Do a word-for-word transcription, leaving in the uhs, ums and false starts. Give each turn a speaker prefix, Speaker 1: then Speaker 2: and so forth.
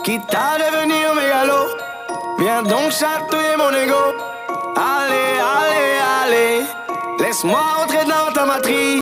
Speaker 1: quitte à devenir mégalo. Viens donc chatouiller mon ego. Allez, allez, allez, laisse-moi entrer dans ta matrice.